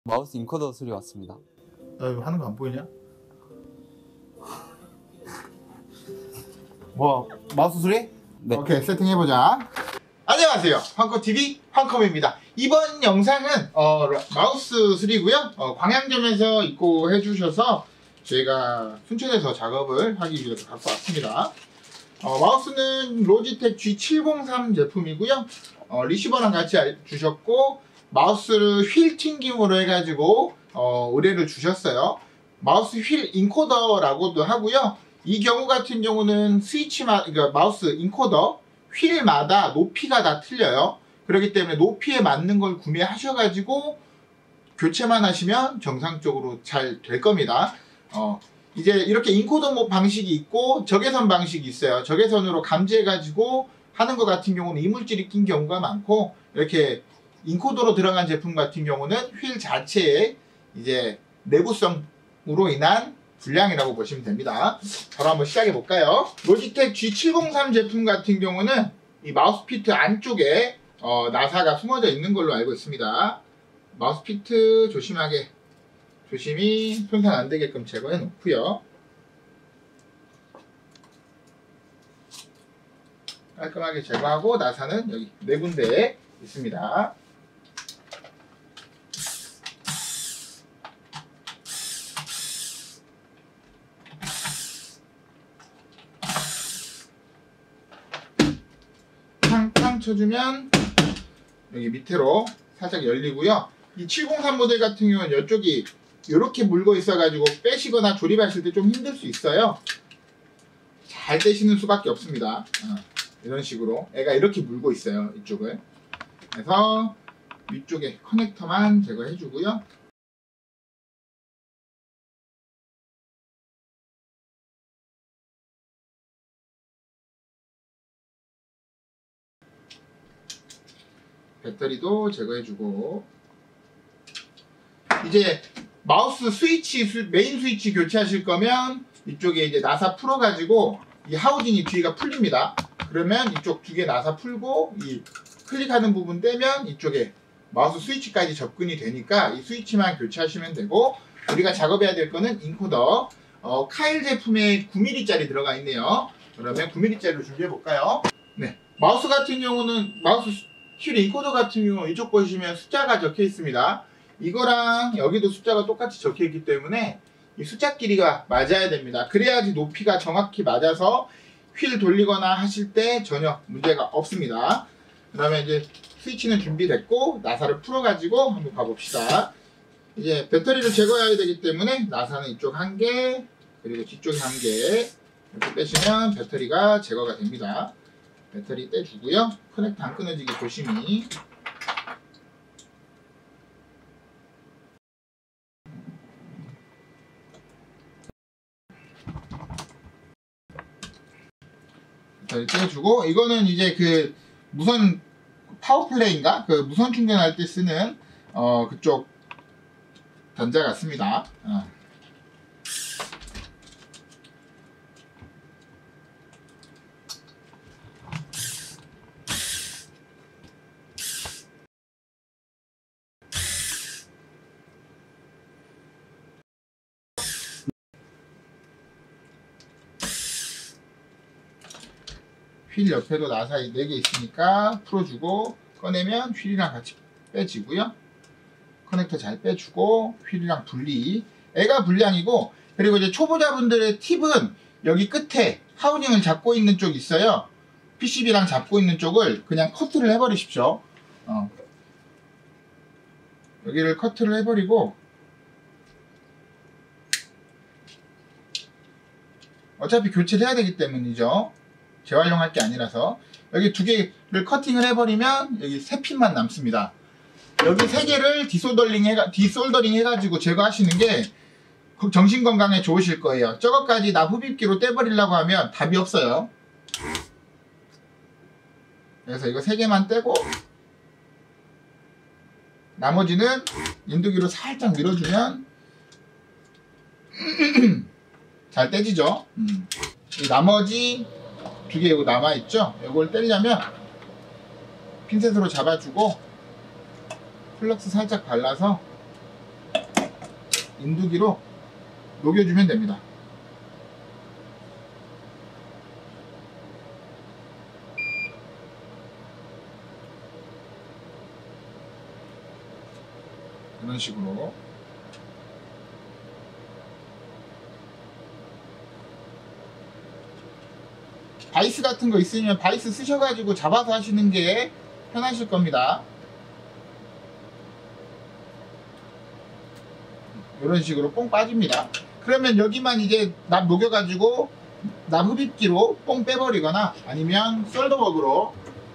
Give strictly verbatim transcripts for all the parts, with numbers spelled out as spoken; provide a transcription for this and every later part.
마우스 인코더 수리 왔습니다. 나 이거 하는 거 안 보이냐? 뭐 마우스 수리? 네. 오케이, 세팅해보자. 안녕하세요, 황컴티비 황컴입니다. 이번 영상은 어, 마우스 수리고요. 어, 광양점에서 입고 해주셔서 저희가 순천에서 작업을 하기 위해서 갖고 왔습니다. 어, 마우스는 로지텍 지 칠공삼 제품이고요. 어, 리시버랑 같이 주셨고 마우스를 휠 튕김으로 해가지고 어, 의뢰를 주셨어요. 마우스 휠 인코더라고도 하고요. 이 경우 같은 경우는 스위치마, 그러니까 마우스 인코더 휠마다 높이가 다 틀려요. 그렇기 때문에 높이에 맞는 걸 구매하셔가지고 교체만 하시면 정상적으로 잘 될 겁니다. 어, 이제 이렇게 인코더 방식이 있고 적외선 방식이 있어요. 적외선으로 감지해가지고 하는 것 같은 경우는 이물질이 낀 경우가 많고, 이렇게 인코더로 들어간 제품 같은 경우는 휠 자체에 이제 내구성으로 인한 불량이라고 보시면 됩니다. 바로 한번 시작해 볼까요? 로지텍 지 칠공삼 제품 같은 경우는 이 마우스피트 안쪽에 어, 나사가 숨어져 있는 걸로 알고 있습니다. 마우스피트 조심하게 조심히 손상 안 되게끔 제거해 놓고요. 깔끔하게 제거하고 나사는 여기 네 군데에 있습니다. 탕탕 쳐주면 여기 밑으로 살짝 열리고요. 이 칠공삼 모델 같은 경우는 이쪽이 이렇게 물고 있어가지고 빼시거나 조립하실 때 좀 힘들 수 있어요. 잘 떼시는 수밖에 없습니다. 어, 이런 식으로 애가 이렇게 물고 있어요, 이쪽을. 그래서 위쪽에 커넥터만 제거해주고요. 배터리도 제거해주고, 이제 마우스 스위치, 메인 스위치 교체하실 거면 이쪽에 이제 나사 풀어가지고 이 하우징이 뒤가 풀립니다. 그러면 이쪽 두 개 나사 풀고 이 클릭하는 부분 떼면 이쪽에 마우스 스위치까지 접근이 되니까 이 스위치만 교체하시면 되고, 우리가 작업해야 될 거는 인코더 어, 카일 제품에 구 밀리미터짜리 들어가 있네요. 그러면 구 밀리미터짜리로 준비해 볼까요? 네, 마우스 같은 경우는 마우스 휠 인코더 같은 경우 이쪽 보시면 숫자가 적혀 있습니다. 이거랑 여기도 숫자가 똑같이 적혀 있기 때문에 이 숫자 길이가 맞아야 됩니다. 그래야지 높이가 정확히 맞아서 휠 돌리거나 하실 때 전혀 문제가 없습니다. 그러면 이제 스위치는 준비됐고 나사를 풀어가지고 한번 가봅시다. 이제 배터리를 제거해야 되기 때문에 나사는 이쪽 한 개, 그리고 뒤쪽에 한 개 이렇게 빼시면 배터리가 제거가 됩니다. 배터리 떼주고요. 커넥터 안 끊어지게 조심히. 배터리 떼주고, 이거는 이제 그 무선 파워플레이인가? 그 무선 충전할 때 쓰는 어 그쪽 단자 같습니다. 어. 휠 옆에도 나사 네 개 있으니까 풀어주고 꺼내면 휠이랑 같이 빼지고요. 커넥터 잘 빼주고 휠이랑 분리. 애가 불량이고, 그리고 이제 초보자분들의 팁은 여기 끝에 하우징을 잡고 있는 쪽 있어요. 피시비랑 잡고 있는 쪽을 그냥 커트를 해버리십시오. 어. 여기를 커트를 해버리고, 어차피 교체를 해야 되기 때문이죠. 재활용할 게 아니라서. 여기 두 개를 커팅을 해버리면 여기 세 핀만 남습니다. 여기 세 개를 디솔더링 해가, 디솔더링 해가지고 제거하시는 게 정신건강에 좋으실 거예요. 저것까지 나 흡입기로 떼버리려고 하면 답이 없어요. 그래서 이거 세 개만 떼고 나머지는 인두기로 살짝 밀어주면 잘 떼지죠. 음. 이 나머지 두 개 이거 남아있죠? 이걸 떼려면 핀셋으로 잡아주고 플럭스 살짝 발라서 인두기로 녹여주면 됩니다. 이런 식으로. 바이스 같은 거 있으면 바이스 쓰셔가지고 잡아서 하시는 게 편하실 겁니다. 이런 식으로 뽕 빠집니다. 그러면 여기만 이제 납 녹여가지고 납 흡입기로 뽕 빼버리거나 아니면 썰더웍으로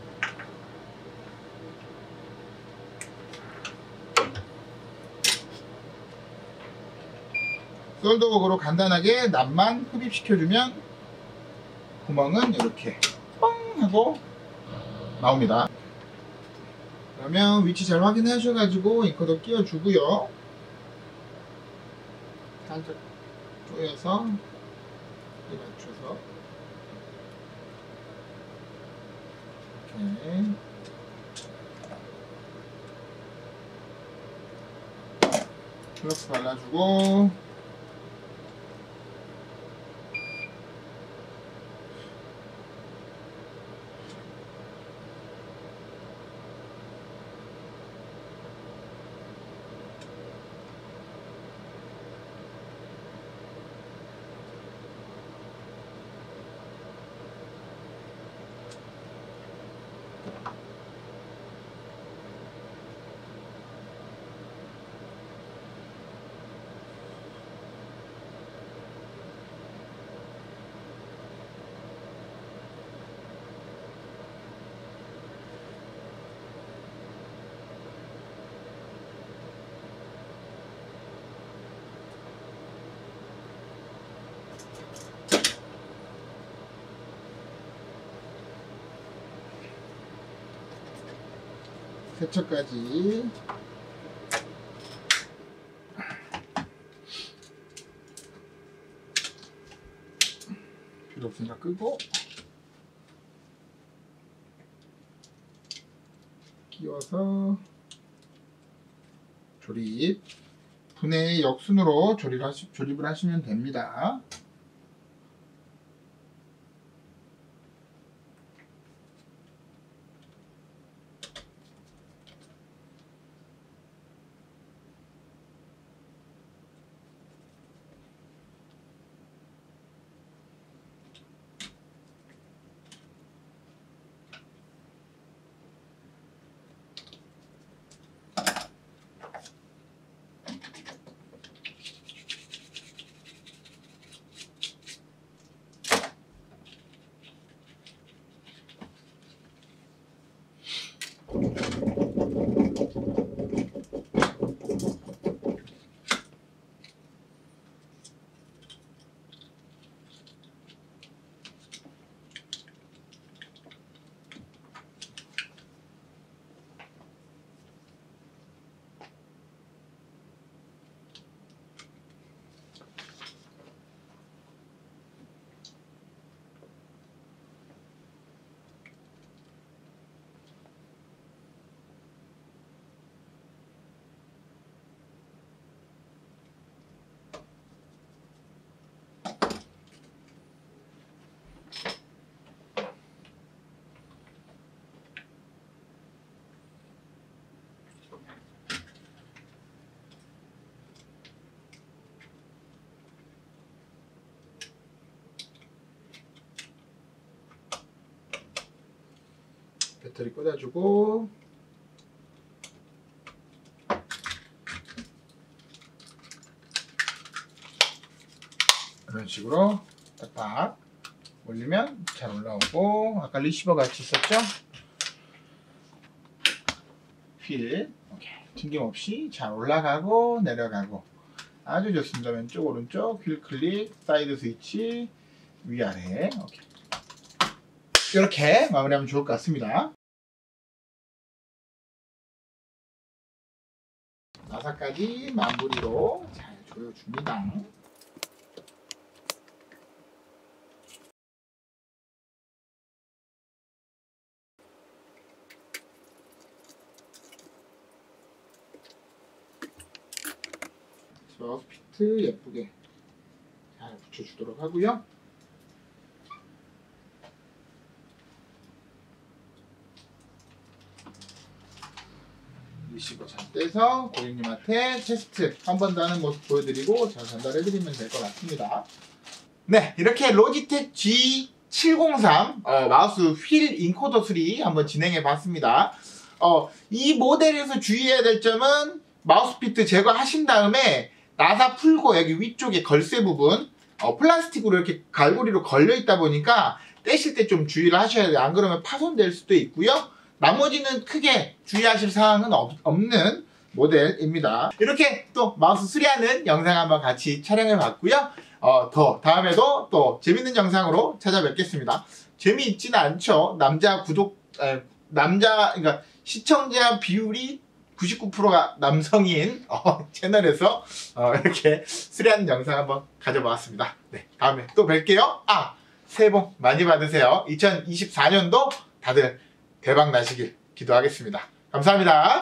썰더웍으로 간단하게 납만 흡입시켜주면 구멍은 이렇게 뻥 하고 나옵니다. 그러면 위치 잘 확인하셔가지고 인커더 끼워주고요. 살짝 조여서 맞춰서 이렇게 플러스 발라주고 세척까지 필요 없으니까 끄고 끼워서 조립. 분해 역순으로 조립 하시, 조립을 하시면 됩니다. 배터리 꽂아주고 이런 식으로 딱딱 올리면 잘 올라오고, 아까 리시버 같이 있었죠? 휠 오케이. 튕김없이 잘 올라가고 내려가고 아주 좋습니다. 왼쪽 오른쪽 휠 클릭, 사이드 스위치, 위아래. 오케이. 이렇게 마무리하면 좋을 것 같습니다. 나사까지 마무리로 잘 조여줍니다. 마우스피트 예쁘게 잘 붙여주도록 하고요. 리시버 잘 떼서 고객님한테 테스트 한 번 더 하는 모습 보여드리고 잘 전달해드리면 될 것 같습니다. 네, 이렇게 로지텍 지 칠공삼 어, 마우스 휠 인코더 삼 한번 진행해 봤습니다. 어, 이 모델에서 주의해야 될 점은 마우스피트 제거하신 다음에 나사 풀고 여기 위쪽에 걸쇠 부분 어, 플라스틱으로 이렇게 갈고리로 걸려 있다 보니까 떼실 때 좀 주의를 하셔야 돼요. 안 그러면 파손될 수도 있고요. 나머지는 크게 주의하실 사항은 없, 없는 모델입니다. 이렇게 또 마우스 수리하는 영상 한번 같이 촬영해 봤고요. 어, 더 다음에도 또 재밌는 영상으로 찾아뵙겠습니다. 재미있지는 않죠. 남자 구독 에, 남자 그러니까 시청자 비율이 구십구 퍼센트가 남성인 어, 채널에서 어, 이렇게 수리하는 영상 한번 가져봤습니다. 네, 다음에 또 뵐게요. 아, 새해 복 많이 받으세요. 이천이십사 년도 다들 대박 나시길 기도하겠습니다. 감사합니다.